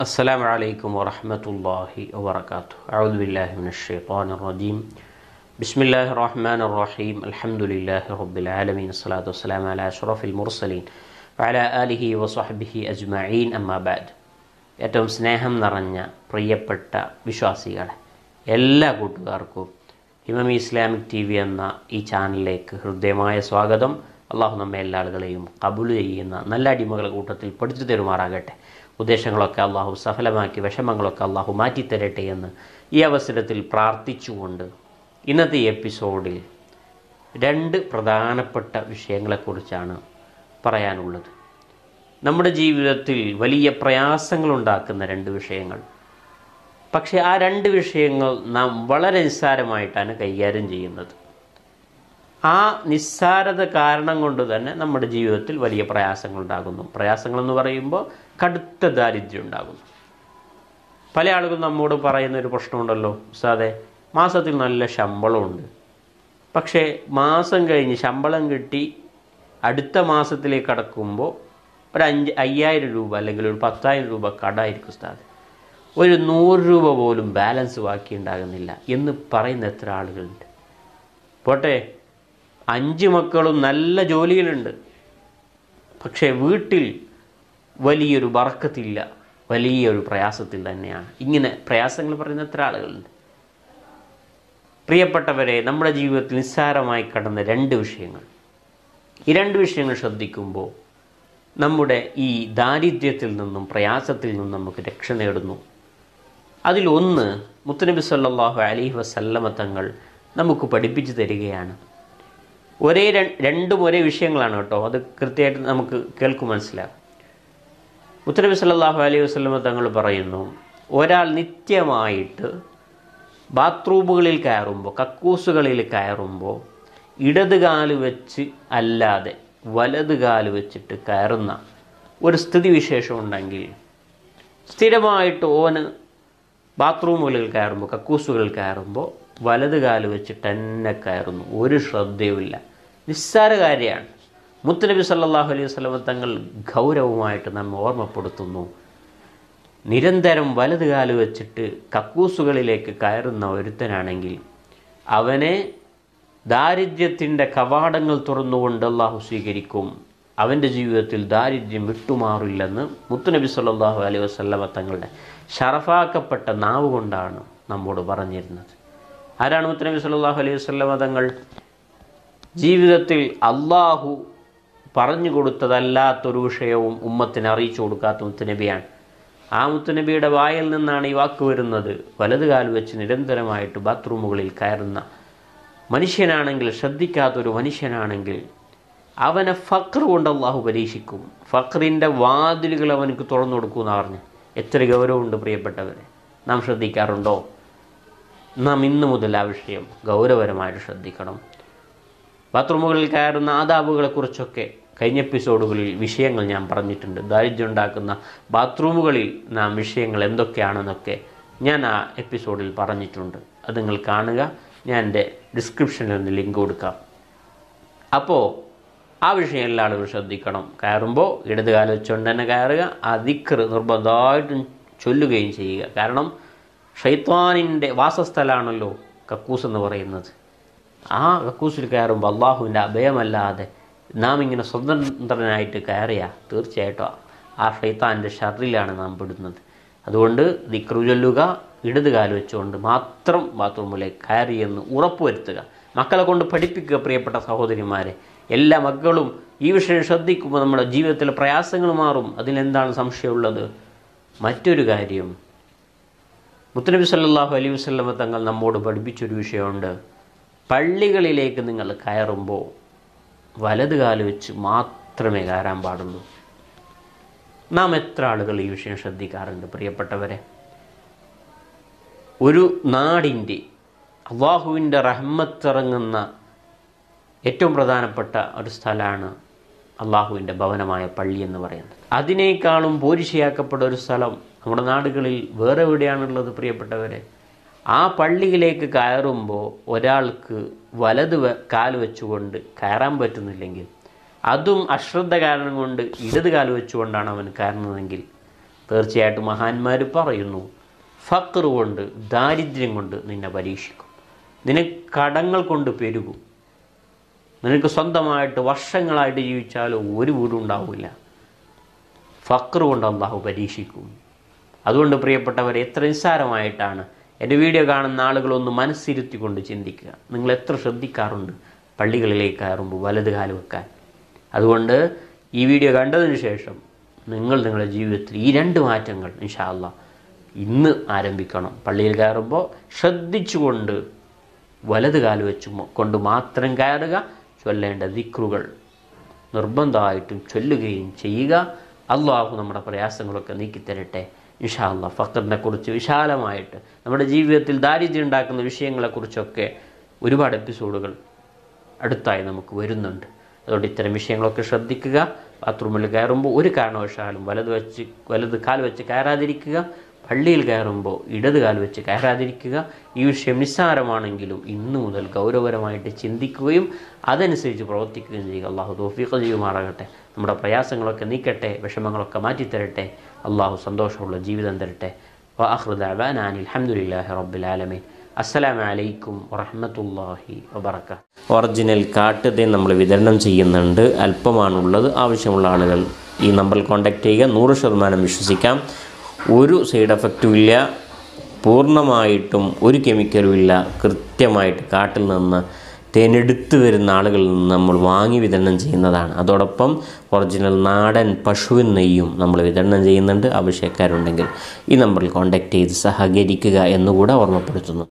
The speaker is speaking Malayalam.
السلام عليكم ورحمة الله وبركاته. أعوذ بالله من الشيطان الرجيم. بسم الله الرحمن الرحيم. الحمد لله رب العالمين. الصلاة والسلام على أشرف المرسلين وعلى آله وصحبه أجمعين. أما بعد. ഏറ്റവും സ്നേഹം നിറഞ്ഞ പ്രിയപ്പെട്ട വിശ്വാസികളെ, എല്ലാ കൂട്ടുകാർക്കും ഹിമമി ഇസ്ലാമിക് TV എന്ന ഈ ചാനലിലേക്ക് ഹൃദ്യമായ സ്വാഗതം. അള്ളാഹു നമ്മെ എല്ലാ ആളുകളെയും കബൂൽ ചെയ്യുന്ന നല്ല അടിമകളുടെ കൂട്ടത്തിൽ പഠിച്ചു തരുമാറാകട്ടെ. ഉദ്ദേശങ്ങളൊക്കെ അള്ളാഹു സഫലമാക്കി വിഷമങ്ങളൊക്കെ അള്ളാഹു മാറ്റിത്തരട്ടെ എന്ന് ഈ അവസരത്തിൽ പ്രാർത്ഥിച്ചുകൊണ്ട് ഇന്നത്തെ എപ്പിസോഡിൽ രണ്ട് പ്രധാനപ്പെട്ട വിഷയങ്ങളെക്കുറിച്ചാണ് പറയാനുള്ളത്. നമ്മുടെ ജീവിതത്തിൽ വലിയ പ്രയാസങ്ങളുണ്ടാക്കുന്ന രണ്ട് വിഷയങ്ങൾ. പക്ഷേ ആ രണ്ട് വിഷയങ്ങൾ നാം വളരെ നിസ്സാരമായിട്ടാണ് കൈകാര്യം ചെയ്യുന്നത്. ആ നിസ്സാരത കാരണം കൊണ്ട് തന്നെ നമ്മുടെ ജീവിതത്തിൽ വലിയ പ്രയാസങ്ങളുണ്ടാകുന്നു. പ്രയാസങ്ങളെന്ന് പറയുമ്പോൾ കടുത്ത ദാരിദ്ര്യം ഉണ്ടാകുന്നു. പല ആളുകളും നമ്മോട് പറയുന്നൊരു പ്രശ്നമുണ്ടല്ലോ, ഉസ്താദേ, മാസത്തിൽ നല്ല ശമ്പളമുണ്ട്, പക്ഷേ മാസം കഴിഞ്ഞ് ശമ്പളം കിട്ടി അടുത്ത മാസത്തിലേക്ക് കടക്കുമ്പോൾ ഒരു 5,000 രൂപ അല്ലെങ്കിൽ ഒരു 10,000 രൂപ കടമായിരിക്കും ഉസ്താദ്, ഒരു 100 രൂപ പോലും ബാലൻസ് ബാക്കി ഉണ്ടാകുന്നില്ല എന്ന് പറയുന്ന എത്ര ആളുകളുണ്ട്. പോട്ടെ, 5 മക്കളും നല്ല ജോലിയിലുണ്ട്, പക്ഷേ വീട്ടിൽ വലിയൊരു ബറക്കത്തില്ല, വലിയൊരു പ്രയാസത്തിൽ തന്നെയാണ്. ഇങ്ങനെ പ്രയാസങ്ങൾ പറയുന്ന എത്ര ആളുകളുണ്ട്. പ്രിയപ്പെട്ടവരെ, നമ്മുടെ ജീവിതത്തിൽ നിസ്സാരമായി കടന്ന രണ്ട് വിഷയങ്ങൾ, ഈ രണ്ട് വിഷയങ്ങൾ ശ്രദ്ധിക്കുമ്പോൾ നമ്മുടെ ഈ ദാരിദ്ര്യത്തിൽ നിന്നും പ്രയാസത്തിൽ നിന്നും നമുക്ക് രക്ഷ നേടുന്നു. അതിലൊന്ന് മുത്തുനബി സല്ലല്ലാഹു അലൈഹി വസല്ലമ തങ്ങൾ നമുക്ക് പഠിപ്പിച്ചു തരികയാണ്. രണ്ടും ഒരേ വിഷയങ്ങളാണ് കേട്ടോ, അത് കൃത്യമായിട്ട് നമുക്ക് കേൾക്കും മനസ്സിലാകും. മുത്തുനബി സല്ലല്ലാഹു അലൈഹി വസല്ലമ തങ്ങൾ പറയുന്നു, ഒരാൾ നിത്യമായിട്ട് ബാത്റൂമുകളിൽ കയറുമ്പോൾ, കക്കൂസുകളിൽ കയറുമ്പോൾ ഇടത് കാല് വെച്ച് അല്ലാതെ വലത് കാല് വെച്ചിട്ട് കയറുന്ന ഒരു സ്ഥിതിവിശേഷം ഉണ്ടെങ്കിൽ, സ്ഥിരമായിട്ട് ഓന് ബാത്റൂമുകളിൽ കയറുമ്പോൾ, കക്കൂസുകളിൽ കയറുമ്പോൾ വലത് കാല് വെച്ചിട്ട് തന്നെ കയറുന്നു, ഒരു ശ്രദ്ധയുമില്ല, നിസ്സാര കാര്യമാണ്. മുത്തുനബി സല്ലല്ലാഹു അലൈഹി വസല്ലം തങ്ങൾ ഗൗരവമായിട്ട് നമ്മെ ഓർമ്മപ്പെടുത്തുന്നു, നിരന്തരം വലത് കാല് വെച്ചിട്ട് കക്കൂസുകളിലേക്ക് കയറുന്ന ഒരുത്തനാണെങ്കിൽ അവനെ ദാരിദ്ര്യത്തിൻ്റെ കവാടങ്ങൾ തുറന്നുകൊണ്ട് അള്ളാഹു സ്വീകരിക്കും, അവൻ്റെ ജീവിതത്തിൽ ദാരിദ്ര്യം വിട്ടുമാറില്ലെന്ന് മുത്തുനബി സല്ലല്ലാഹു അലൈഹി വസല്ലം തങ്ങളുടെ ഷറഫാക്കപ്പെട്ട നാവ് കൊണ്ടാണ് നമ്മോട് പറഞ്ഞിരുന്നത്. ആരാണ് മുത്തുനബി സല്ലല്ലാഹു അലൈഹി വസല്ലം തങ്ങൾ? ജീവിതത്തിൽ അള്ളാഹു പറഞ്ഞു കൊടുത്തതല്ലാത്തൊരു വിഷയവും ഉമ്മത്തിന് അറിയിച്ചു കൊടുക്കാത്ത മുത്തുനബിയാണ്. ആ മുത്തുനബിയുടെ വായിൽ നിന്നാണ് ഈ വാക്ക് വരുന്നത്. വലത് കാൽ വെച്ച് നിരന്തരമായിട്ട് ബാത്റൂമുകളിൽ കയറുന്ന മനുഷ്യനാണെങ്കിൽ, ശ്രദ്ധിക്കാത്തൊരു മനുഷ്യനാണെങ്കിൽ അവനെ ഫഖർ കൊണ്ട് അള്ളാഹു പരീക്ഷിക്കും. ഫഖറിൻ്റെ വാതിലുകൾ അവനക്ക് തുറന്നു കൊടുക്കുമെന്ന് പറഞ്ഞ് എത്ര ഗൗരവമുണ്ട് പ്രിയപ്പെട്ടവരെ. നാം ശ്രദ്ധിക്കാറുണ്ടോ? നാം ഇന്നു മുതൽ ആ വിഷയം ഗൗരവപരമായിട്ട് ശ്രദ്ധിക്കണം. ബാത്റൂമുകളിൽ കയറുന്ന ആദാബുകളെക്കുറിച്ചൊക്കെ കഴിഞ്ഞ എപ്പിസോഡുകളിൽ വിഷയങ്ങൾ ഞാൻ പറഞ്ഞിട്ടുണ്ട്. ദാരിദ്ര്യം ഉണ്ടാക്കുന്ന ബാത്റൂമുകളിൽ നാം വിഷയങ്ങൾ എന്തൊക്കെയാണെന്നൊക്കെ ഞാൻ ആ എപ്പിസോഡിൽ പറഞ്ഞിട്ടുണ്ട്. അത് നിങ്ങൾ കാണുക. ഞാൻ എൻ്റെ ഡിസ്ക്രിപ്ഷനിൽ ഒന്ന് ലിങ്ക് കൊടുക്കാം. അപ്പോൾ ആ വിഷയം എല്ലാ ആളുകളും ശ്രദ്ധിക്കണം. കയറുമ്പോൾ ഇടത് കാലം വെച്ചുകൊണ്ട് തന്നെ കയറുക, ആ ദിക്ർ നിർബന്ധമായിട്ടും ചൊല്ലുകയും ചെയ്യുക. കാരണം ഷൈത്വാനിൻ്റെ വാസസ്ഥലമാണല്ലോ കക്കൂസ് എന്ന് പറയുന്നത്. ആ കക്കൂസിൽ കയറുമ്പോൾ അള്ളാഹുവിൻ്റെ അഭയമല്ലാതെ നാം ഇങ്ങനെ സ്വതന്ത്രനായിട്ട് കയറിയാൽ തീർച്ചയായിട്ടും ആ ഷൈത്താൻ്റെ ഷർറിലാണ് നാം പെടുന്നത്. അതുകൊണ്ട് ദിക്ർ ചൊല്ലുക, ഇടത് കാല് വെച്ചുകൊണ്ട് മാത്രം ബാത്റൂമിലേക്ക് കയറിയെന്ന് ഉറപ്പുവരുത്തുക. മക്കളെ കൊണ്ട് പഠിപ്പിക്കുക. പ്രിയപ്പെട്ട സഹോദരിമാരെ, എല്ലാ മക്കളും ഈ വിഷയം ശ്രദ്ധിക്കുമ്പോൾ നമ്മുടെ ജീവിതത്തിലെ പ്രയാസങ്ങൾ മാറും. അതിലെന്താണ് സംശയമുള്ളത്? മറ്റൊരു കാര്യം, മുത്തുനബി സല്ലല്ലാഹു അലൈഹി വസല്ലം തങ്ങൾ നമ്മോട് പഠിപ്പിച്ചൊരു വിഷയമുണ്ട്. പള്ളികളിലേക്ക് നിങ്ങൾ കയറുമ്പോൾ വലത് കാല് വെച്ച് മാത്രമേ കയറാൻ പാടുള്ളൂ. നാം എത്ര ആളുകൾ ഈ വിഷയം ശ്രദ്ധിക്കാറുണ്ട് പ്രിയപ്പെട്ടവരെ? ഒരു നാടിൻ്റെ അള്ളാഹുവിൻ്റെ റഹ്മത്തിറങ്ങുന്ന ഏറ്റവും പ്രധാനപ്പെട്ട ഒരു സ്ഥലമാണ് അള്ളാഹുവിൻ്റെ ഭവനമായ പള്ളി എന്ന് പറയുന്നത്. അതിനേക്കാളും പോരിശയാക്കപ്പെട്ട ഒരു സ്ഥലം നമ്മുടെ നാടുകളിൽ വേറെ എവിടെയാണുള്ളത് പ്രിയപ്പെട്ടവരെ? ആ പള്ളിയിലേക്ക് കയറുമ്പോൾ ഒരാൾക്ക് വലത് കാല് വെച്ചുകൊണ്ട് കയറാൻ പറ്റുന്നില്ലെങ്കിൽ, അതും അശ്രദ്ധ കാരണം കൊണ്ട് ഇടത് കാല് വെച്ചുകൊണ്ടാണ് അവൻ കയറുന്നതെങ്കിൽ, തീർച്ചയായിട്ടും മഹാന്മാർ പറയുന്നു, ഫഖർ കൊണ്ട്, ദാരിദ്ര്യം കൊണ്ട് നിന്നെ പരീക്ഷിക്കും. നിനക്ക് കടങ്ങൾ കൊണ്ട് പെരുകും. നിനക്ക് സ്വന്തമായിട്ട് വർഷങ്ങളായിട്ട് ജീവിച്ചാലും ഒരു വീടും ഉണ്ടാവില്ല. ഫഖർ കൊണ്ട് അള്ളാഹു പരീക്ഷിക്കും. അതുകൊണ്ട് പ്രിയപ്പെട്ടവരെ, എത്ര നിസ്സാരമായിട്ടാണ് എൻ്റെ വീഡിയോ കാണുന്ന ആളുകളൊന്ന് മനസ്സിരുത്തിക്കൊണ്ട് ചിന്തിക്കുക. നിങ്ങൾ എത്ര ശ്രദ്ധിക്കാറുണ്ട് പള്ളികളിലേക്ക് കയറുമ്പോൾ വലത് കാല് വെക്കാൻ? അതുകൊണ്ട് ഈ വീഡിയോ കണ്ടതിന് ശേഷം നിങ്ങൾ നിങ്ങളുടെ ജീവിതത്തിൽ ഈ 2 മാറ്റങ്ങൾ ഇൻഷാ അല്ലാഹ് ഇന്ന് ആരംഭിക്കണം. പള്ളിയിൽ കയറുമ്പോൾ ശ്രദ്ധിച്ചുകൊണ്ട് വലത് കാല് വെച്ച് കൊണ്ട് മാത്രം കയറുക. ചൊല്ലേണ്ട ദിക്റുകൾ നിർബന്ധമായിട്ടും ചൊല്ലുകയും ചെയ്യുക. അള്ളാഹു നമ്മുടെ പ്രയാസങ്ങളൊക്കെ നീക്കിത്തരട്ടെ ഇൻഷാ അല്ലാഹ്. ഫഖറിനെ കുറിച്ച് വിശാലമായിട്ട്, നമ്മുടെ ജീവിതത്തിൽ ദാരിദ്ര്യം ഉണ്ടാക്കുന്ന വിഷയങ്ങളെക്കുറിച്ചൊക്കെ ഒരുപാട് എപ്പിസോഡുകൾ അടുത്തായി നമുക്ക് വരുന്നുണ്ട്. അതുകൊണ്ട് ഇത്തരം വിഷയങ്ങളൊക്കെ ശ്രദ്ധിക്കുക. ബാത്റൂമിൽ കയറുമ്പോൾ ഒരു കാരണവശാലും വലത് കാൽ വെച്ച് കയറാതിരിക്കുക. പള്ളിയിൽ കയറുമ്പോൾ ഇടത് കാൽ വെച്ച് കയറാതിരിക്കുക. ഈ വിഷയം നിസ്സാരമാണെങ്കിലും ഇന്നു മുതൽ ഗൗരവപരമായിട്ട് ചിന്തിക്കുകയും അതനുസരിച്ച് പ്രവർത്തിക്കുകയും ചെയ്യുക. അള്ളാഹു തൗഫീഖ് ചെയ്യുമാറാകട്ടെ. നമ്മുടെ പ്രയാസങ്ങളൊക്കെ നീക്കട്ടെ, വിഷമങ്ങളൊക്കെ മാറ്റിത്തരട്ടെ. അള്ളാഹു സന്തോഷമുള്ള ജീവിതം തരട്ടെ. വആഖിറു ദഅവാനാ അനിൽ ഹംദുലില്ലാഹി റബ്ബിൽ ആലമീൻ. അസ്സലാമു അലൈക്കും വറഹ്മത്തുള്ളാഹി വബറകാതുഹു. ഒറിജിനൽ കാട്ടുതേൻ നമ്മൾ വിതരണം ചെയ്യുന്നുണ്ട്. അല്പമാണുള്ളത്. ആവശ്യമുള്ള ആളുകൾ ഈ നമ്പറിൽ കോൺടാക്റ്റ് ചെയ്യുക. 100% വിശ്വസിക്കാം. ഒരു സൈഡ് എഫക്റ്റും ഇല്ല. പൂർണ്ണമായിട്ടും ഒരു കെമിക്കലും ഇല്ല. കൃത്യമായിട്ട് കാട്ടിൽ നിന്ന് തേനെടുത്ത് വരുന്ന ആളുകളിൽ നിന്ന് നമ്മൾ വാങ്ങി വിതരണം ചെയ്യുന്നതാണ്. അതോടൊപ്പം ഒറിജിനൽ നാടൻ പശുവിൻ നെയ്യും നമ്മൾ വിതരണം ചെയ്യുന്നുണ്ട്. ആവശ്യക്കാരുണ്ടെങ്കിൽ ഈ നമ്പറിൽ കോൺടാക്റ്റ് ചെയ്ത് സഹകരിക്കുക എന്നുകൂടെ ഓർമ്മപ്പെടുത്തുന്നു.